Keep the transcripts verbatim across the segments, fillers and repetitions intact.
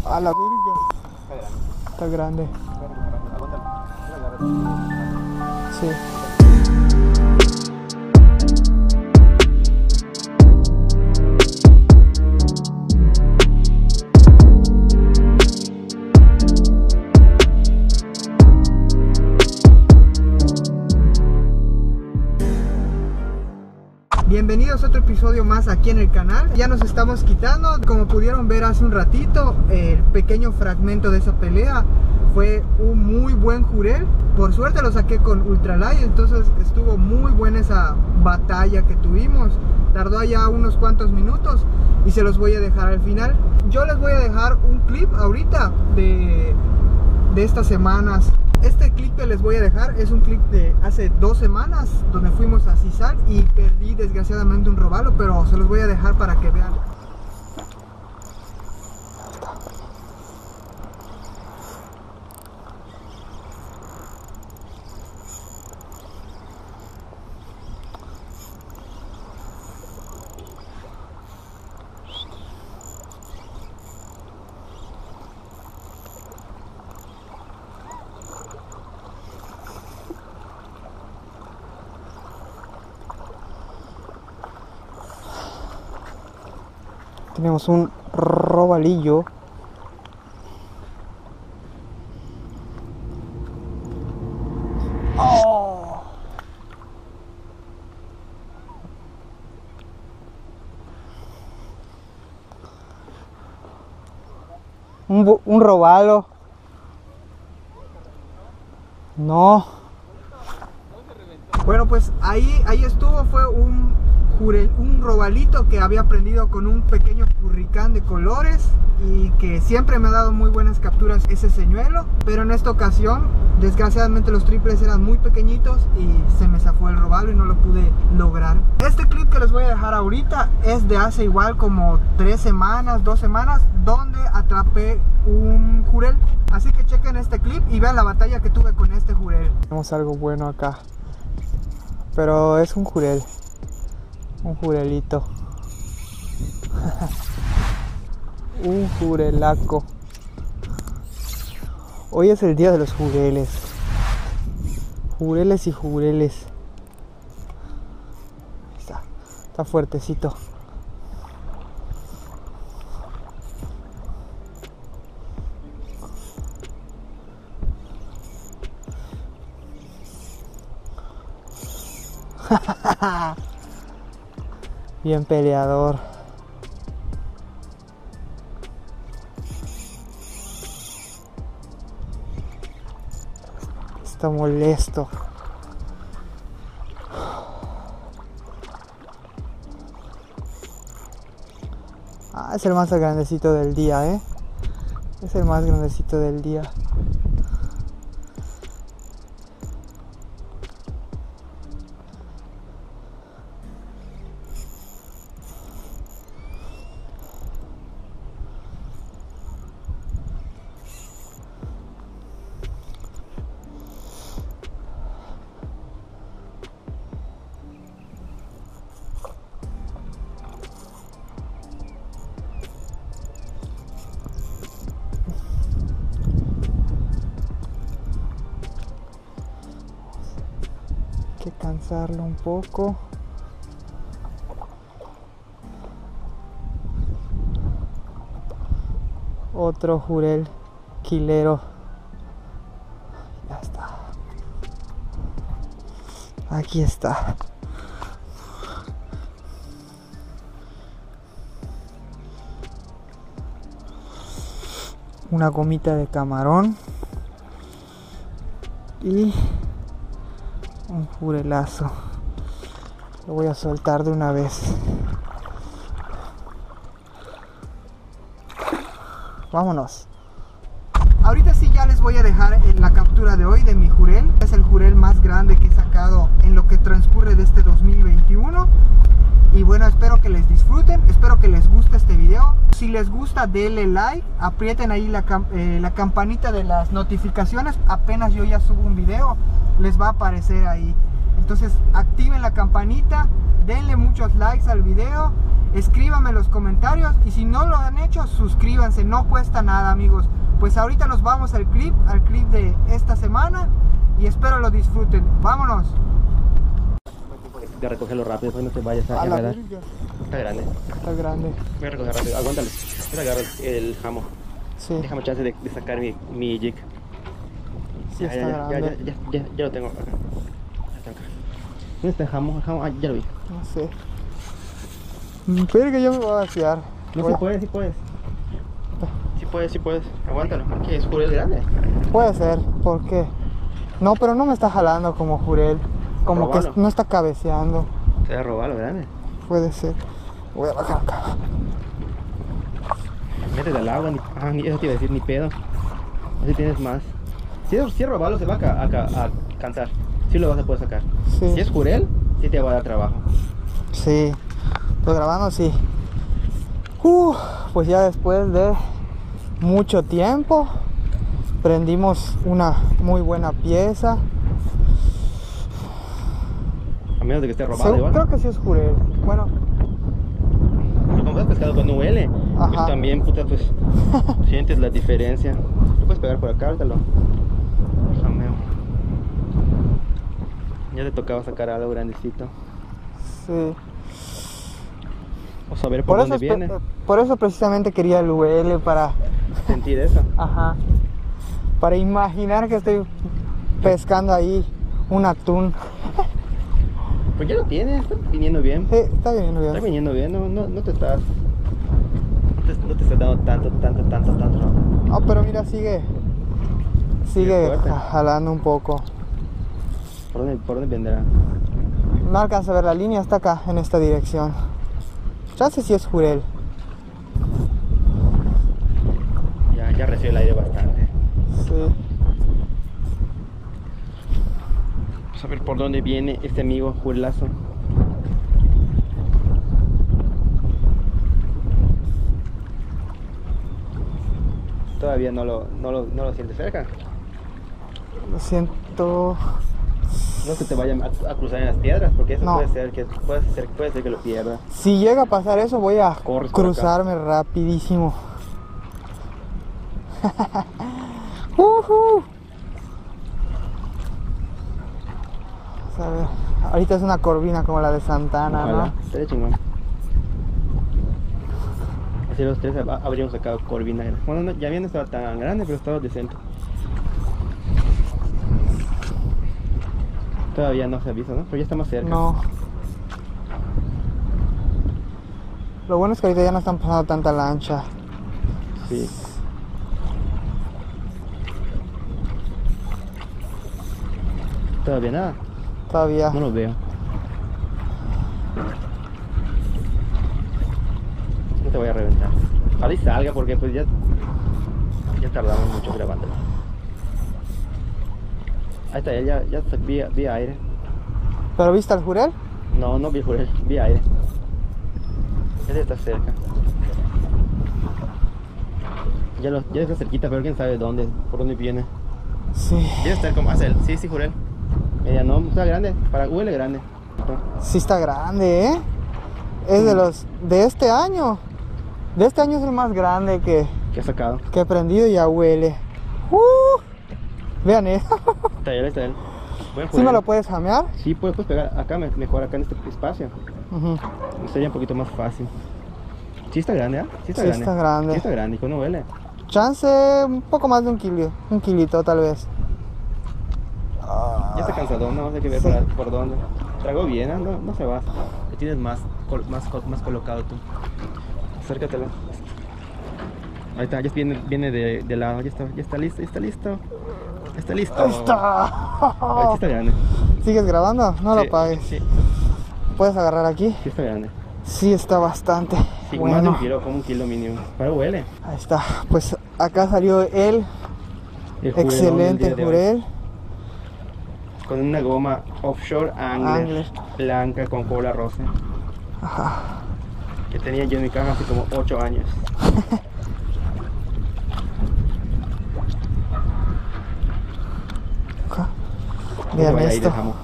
A la verga. Está grande. Sí. Bienvenidos a otro episodio más aquí en el canal. Ya nos estamos quitando, como pudieron ver hace un ratito, el pequeño fragmento de esa pelea fue un muy buen jurel. Por suerte lo saqué con ultralight, entonces estuvo muy buena esa batalla que tuvimos. Tardó allá unos cuantos minutos y se los voy a dejar al final. Yo les voy a dejar un clip ahorita de, de estas semanas. Este clip que les voy a dejar es un clip de hace dos semanas donde fuimos a Cizal y perdí desgraciadamente un robalo, pero se los voy a dejar para que vean. Tenemos un robalillo. ¡Oh! Un, un robalo. No. Bueno, pues ahí, ahí estuvo, fue un jurel, un robalito que había aprendido con un pequeño curricán de colores y que siempre me ha dado muy buenas capturas ese señuelo, pero en esta ocasión desgraciadamente los triples eran muy pequeñitos y se me zafó el robalo y no lo pude lograr. Este clip que les voy a dejar ahorita es de hace igual como tres semanas, dos semanas, donde atrapé un jurel, así que chequen este clip y vean la batalla que tuve con este jurel. Tenemos algo bueno acá, pero es un jurel. Un jurelito. Un jurelaco. Hoy es el día de los jureles. Jureles y jureles. Está, está fuertecito. Bien peleador. Está molesto. Ah, es el más grandecito del día, ¿eh? Es el más grandecito del día. Que cansarlo un poco. Otro jurel quilero. Ya está. Aquí está. Una gomita de camarón. Y un jurelazo. Lo voy a soltar de una vez. Vámonos. Ahorita sí ya les voy a dejar la captura de hoy de mi jurel. Es el jurel más grande que he sacado en lo que transcurre de este dos mil veintiuno. Y bueno, espero que les disfruten, espero que les guste este video. Si les gusta, denle like, aprieten ahí la, eh, la campanita de las notificaciones. Apenas yo ya subo un video, les va a aparecer ahí. Entonces activen la campanita, denle muchos likes al video, escríbanme en los comentarios. Y si no lo han hecho, mucho, suscríbanse, no cuesta nada, amigos. Pues ahorita nos vamos al clip, al clip de esta semana y espero lo disfruten. Vámonos. Voy a recogerlo rápido, después no te vayas a, A la enredar. verga. Está grande. Está grande. Voy a recoger rápido, aguántalo. Voy a agarrar el jamo. Sí. Déjame chance de, de sacar mi, mi jig. Sí, ya, está ya, ya, grande. ya, ya, ya, ya lo tengo acá. Ya lo tengo acá. ¿Dónde está el jamo? El jamo, ah, ya lo vi. No sé. Espera que yo me voy a vaciar. No, Voy si a- puedes, si puedes. Si puedes, si puedes. Aguántalo. ¿Qué es? ¿Jurel grande? Puede ser, ¿por qué? No, pero no me está jalando como Jurel. Como Róbalo. que no está cabeceando. Se va a robar lo grande. Puede ser. Voy a bajar acá. Métete al agua, ni, ah, ni, eso te iba a decir, ni pedo. Así tienes más. Si es, si es robarlo, se va a, ca- a, ca- a cansar. Sí lo vas a poder sacar. Sí. Si es Jurel, sí te va a dar trabajo. Sí. Estoy grabando, sí. Uh, pues ya después de mucho tiempo prendimos una muy buena pieza. A menos de que esté robado Segu- igual. creo que sí es Jurel. Bueno, Pero como has pescado cuando huele, Ajá. pues también, puta, pues sientes la diferencia. Lo puedes pegar por acá, ahorita Déjame. Ya te tocaba sacar algo grandecito. sí. O saber por, Por eso, dónde espe- viene. por eso precisamente quería el U L para, Sentir eso. ajá, para imaginar que estoy pescando ahí un atún. Pues ya lo tienes, está viniendo bien. Sí, está bien, Está bien. viniendo bien, no, no, no te estás. No te, no te estás dando tanto, tanto, tanto, tanto. No, pero mira, sigue, Sigue sigue fuerte. jalando un poco. ¿Por dónde, por dónde vendrá? No alcanza a ver la línea, está acá, en esta dirección. Chance si es Jurel. Ya, ya recibe el aire bastante. Sí. Vamos a ver por dónde viene este amigo Jurelazo. Todavía no lo, no lo, no lo sientes cerca. Lo siento. No es que te vayan a, a cruzar en las piedras, porque eso No. puede ser que puede ser, puede ser que lo pierda. Si llega a pasar eso, voy a Corres por cruzarme rapidísimo. Ujú. Vamos a ver. Ahorita es una corvina como la de Santana, Ojalá, ¿no? estaría chingón. Así los tres hab- habríamos sacado corvina. Bueno, no, ya bien no estaba tan grande, pero estaba decente. Todavía no se avisa, ¿no? Pero ya está más cerca. No. Lo bueno es que ahorita ya no están pasando tanta lancha. Sí. Todavía nada. Todavía. No lo veo. No te voy a reventar. Ojalá y salga porque pues ya ya tardamos mucho grabándolo. Ahí está, ya, ya vi, vi aire. ¿Pero viste al Jurel? No, no vi Jurel, vi aire. Ese está cerca. Ya, lo, ya está cerquita, pero quién sabe dónde, por dónde viene. Sí. Debe estar como hace el, sí, sí, Jurel. Media no, está grande, para huele grande. Sí está grande, ¿eh? Es de los... de este año. De este año es el más grande que, ¿Qué ha sacado? que he prendido y ya huele. Uh, vean, ¿eh? Está él, está él. Buen ¿Sí Jurel. me lo puedes jamear? Sí, puedes, puedes pegar acá, me- mejor acá en este espacio. Ujú. Sería un poquito más fácil. Sí está grande, ¿ah? Sí está Sí grande. está grande. Sí está grande, y no huele. Chance un poco más de un kilo. Un kilito tal vez. Ya está cansadón, no hay que ver Sí. para- por dónde. Tragó bien, ¿ah? no, no se va. Lo tienes más, col- más, col- más colocado tú. Acércatelo. Ahí está, ya viene, viene de, de lado, ya está, ya está listo, ya está listo. Ya está listo. Ahí Ay, sí está. está grande. ¿Sigues grabando? No Sí, lo apagues. Sí, ¿Puedes agarrar aquí? sí está grande. Sí, está bastante. Sí, más de un bueno, kilo, como un kilo mínimo. Pero huele. ahí está. Pues acá salió el El jurelón del excelente día de hoy. Jurel. Con una goma offshore angler, Angler. blanca con cola rosa. Ajá. Que tenía yo en mi caja hace como ocho años. Acá. No Vean vaya ahí, esto. dejamos.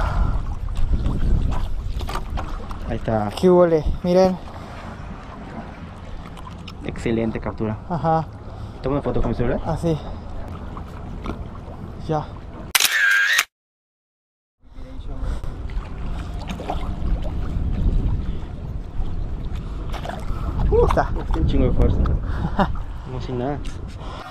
Ahí está. ¿Qué huele? Miren. Excelente captura. Ajá. Toma una foto con mi celular. Así. Ya. Uh, está. Tiene un chingo de fuerza. Como si nada.